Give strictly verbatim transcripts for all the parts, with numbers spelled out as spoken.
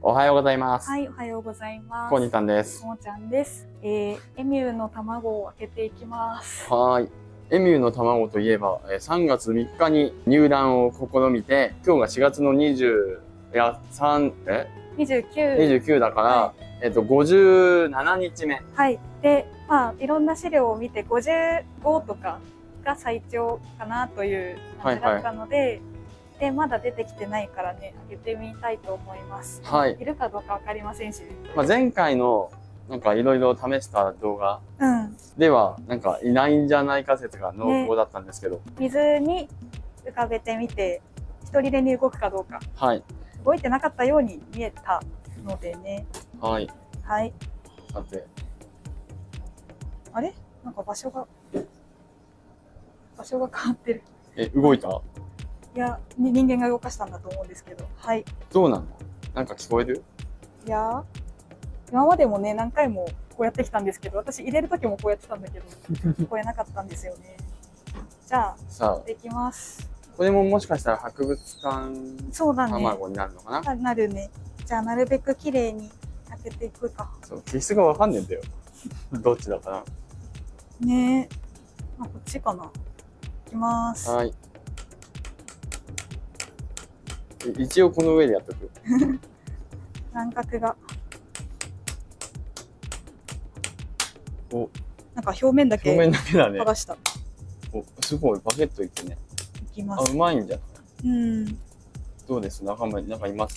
おはようございます。 はい、おはようございます。 コニタンです。 ももちゃんです。えー、エミューの卵を開けていきます。 はい。エミューの卵といえば、さんがつみっかに入卵を試みて、今日がしがつのにじゅう、いや、3、え ?にじゅうきゅう。にじゅうきゅうだから、はい、えっと、ごじゅうななにちめ。 はい。で、まあ、いろんな資料を見て、ごじゅうごとかが最長かなという感じだったので、はいはい、で、まだ出てきてないからね、開けてみたいと思います。はい。いるかどうかわかりませんし。 まあ、前回の、なんかいろいろ試した動画では、なんかいないんじゃないか説が濃厚だったんですけど。ね、 水に浮かべてみて、一人でに動くかどうか。 はい。 動いてなかったように見えたのでね。 はい。 はい。 さて。 あれなんか場所が、場所が変わってる。 え、動いた？ いや、人間が動かしたんだと思うんですけど。はい。 どうなの？なんか聞こえる？ いや、今までもね、何回もこうやってきたんですけど、私入れる時もこうやってたんだけど、聞こえなかったんですよね。じゃあ、さあできます。 これももしかしたら博物館卵になるのかな？ そうだね。なるね。じゃあ、なるべく綺麗に開けていくか。 そう、気質がわかんねえんだよ。どっちだかな。 ねえ。あ、こっちかな。いきます。 はい。一応この上でやっとく。 卵殻が。 お。 なんか表面だけ。 表面だけだね。 剥がした。 お、すごいバケットいってね。 いきます。 あ、うまいんじゃない？ うん。 どうです？仲間になんかいます？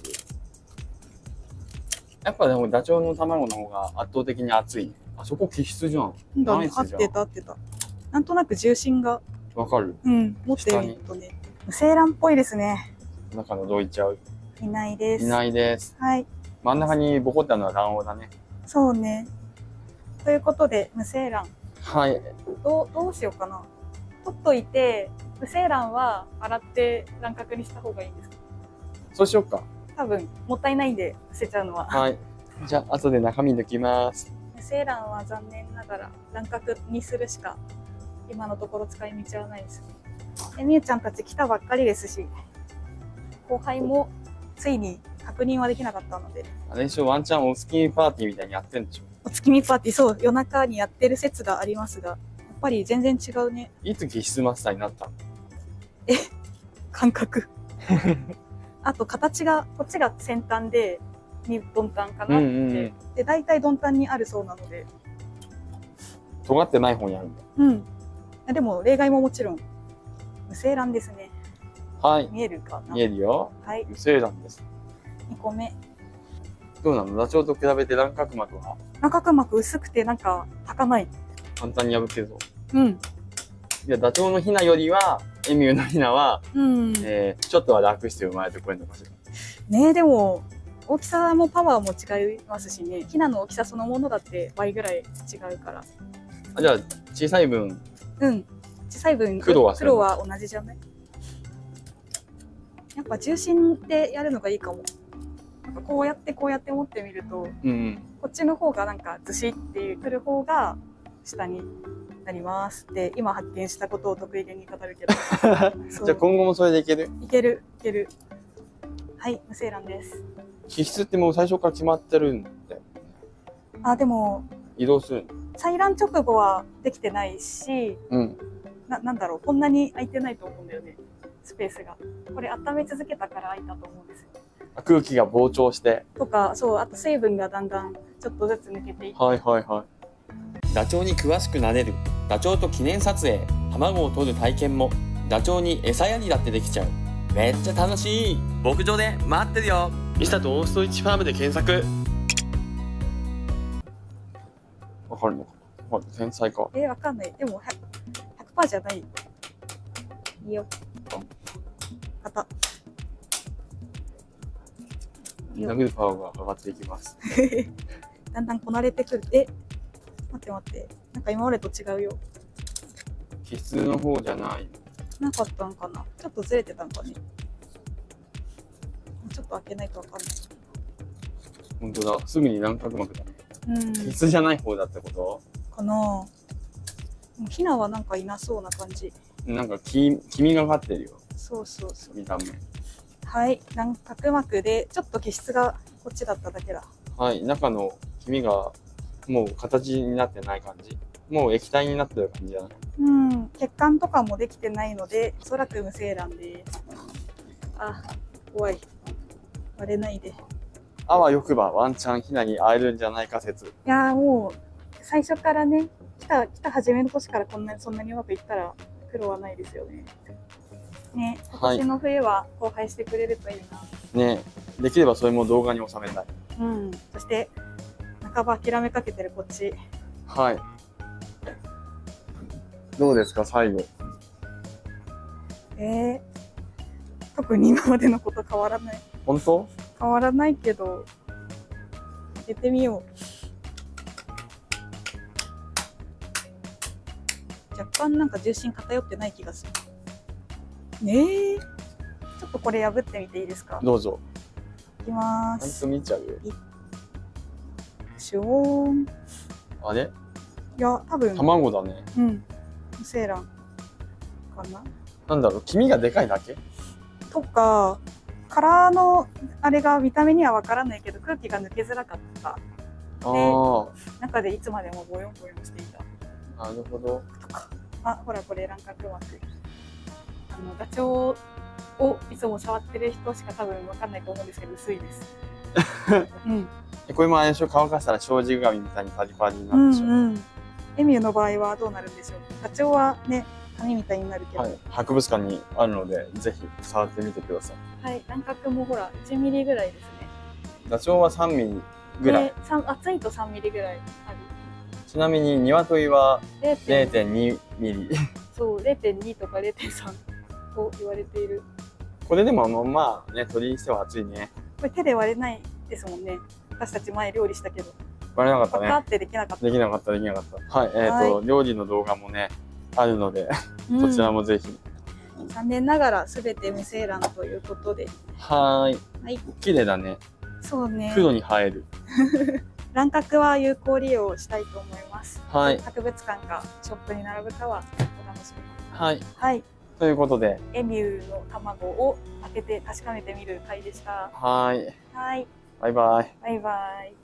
やっぱでもダチョウの卵の方が圧倒的に熱い。あそこ気質じゃん。 だね、合ってた合ってた。なんとなく重心が。 わかる？ うん。持ってみるとね。無精卵っぽいですね。 中のどいちゃう。 いないです。 いないです。 はい。 真ん中にボコったのは卵黄だね。 そうね。ということで、無精卵。 はい。 どう、どうしようかな。取っといて、無精卵は洗って卵殻にした方がいいんですか？ そうしよっか。 多分、もったいないんで、捨てちゃうのは。はい。 じゃあ、後で中身抜きます。 無精卵は残念ながら卵殻にするしか、今のところ使い道はないですね。え、みゆちゃんたち来たばっかりですし、後輩もついに確認はできなかったので。 あれでしょ、ワンチャンお月見パーティーみたいにやってんでしょ？ お月見パーティー、そう、夜中にやってる説がありますが、やっぱり全然違うね。 いつ気質マスターになったの？ え、感覚。あと形が、こっちが先端で、にドンタンかなって、うんうんうん、で、大体ドンタンにあるそうなので。 尖ってない方にあるんだ。 うん。でも、例外ももちろん、無精卵ですね。 はい。 見えるかな？ 見えるよ。 はい。 無精卵です。 にこめ。 どうなの？ダチョウと比べて卵殻膜は？ 卵殻膜薄くてなんか、開かない。 簡単に破けるぞ。 うん。 いや、ダチョウのヒナよりは、エミューのヒナは、うん、えー、ちょっとは楽して生まれてこれるのかしら。 ねえ、でも、大きさもパワーも違いますしね。ヒナの大きさそのものだって倍ぐらい違うから。 あ、じゃあ、小さい分。 うん。小さい分、 黒は黒は同じじゃない？やっぱ重心でやるのがいいかも。なんかこうやってこうやって持ってみると、うん、こっちの方がなんかずしっていうくる方が下になりますって今発見したことを得意げに語るけど。 じゃあ今後もそれでいける？ いける、いける。はい、無精卵です。 気質ってもう最初から決まってるんだよ。 あ、でも、 移動するの？ 採卵直後はできてないし、うん、な、なんだろう、こんなに空いてないと思うんだよね。スペースが。これ温め続けたから空いたと思うんですよ。 空気が膨張して。 とか、そう、あと水分がだんだんちょっとずつ抜けていって。 はいはいはい。ダチョウに詳しくなれる。ダチョウと記念撮影。卵を取る体験も。ダチョウに餌やりだってできちゃう。めっちゃ楽しい。牧場で待ってるよ。ミスタとオーストリッチファームで検索。わかるのかな？天才か。 えー、わかんない。でも ひゃくパーセント じゃない。いいよ。硬。 殴るパワーが上がっていきます。 だんだんこなれてくる。え、待って待って。なんか今までと違うよ。 気質の方じゃない。 なかったんかな。ちょっとずれてたんかね。ちょっと開けないとわかんない。 本当だ。すぐに卵殻膜だね。うん。気質じゃない方だってことかな。ヒナはなんかいなそうな感じ。 なんか黄身がかってるよ。 そうそうそう。 見た目。 はい。卵殻膜でちょっと気質がこっちだっただけだ。 はい、中の黄身がもう形になってない感じ。もう液体になってる感じだな。 うん、血管とかもできてないので、おそらく無精卵です。あ、怖い。割れないで。 あわよくばワンチャンヒナに会えるんじゃないか説。 いやーもう、最初からね、来た、来た初めの年からこんなに、そんなにうまくいったら苦労はないですよね。ね、今年の冬は交配してくれるといいな。 ね、できればそれも動画に収めたい。 うん、そして、半ば諦めかけてるこっち。 はい。どうですか、最後。 えー、特に今までのこと変わらない。 本当？ 変わらないけど、開けてみよう。若干なんか重心偏ってない気がする。ねえ。ちょっとこれ破ってみていいですか？ どうぞ。 いきまーちゃんす。 と見ちゃうよ。 シュオーン。 あれ？ いや、多分。 卵だね。 うん。無精卵かな。 なんだろう、黄身がでかいだけ？ とか、殻のあれが見た目にはわからないけど、空気が抜けづらかった。 ああ。 中でいつまでもボヨンボヨンしていた。 なるほど。 あ、ほらこれ卵殻膜。あのダチョウをいつも触ってる人しか多分わかんないと思うんですけど、薄いです。うん。 これもあれでしょ、乾かしたら障子紙みたいにパリパリになうるでしょ。 んうん。エミューの場合はどうなるんでしょう。ダチョウはね、紙みたいになるけど。 はい、博物館にあるので、ぜひ触ってみてください。 はい、卵殻もほらいちミリぐらいですね。 ダチョウはさんミリぐらい。 厚いとさんミリぐらいある。 ちなみに鶏はれいれいてんにミリ。 そう、れいてんにとか れいてんさん と言われている。 これでもまあね、鳥にしては熱いね。 これ手で割れないですもんね。私たち前料理したけど。 割れなかったね。 パカってできなかった。 できなかった、できなかった。はい、えっ、ー、と、はい、料理の動画もね、あるので、そちらもぜひ。 残念ながらすべて無精卵ということで。 はーい。はい。綺麗だね。 そうね。 黒に映える。 卵殻は有効利用したいと思います。 はい。 博物館かショップに並ぶかはお楽しみに。 はい。 はい。 ということで、 エミューの卵を開けて確かめてみる回でした。 はい。 はい。 バイバイ。 バイバイ。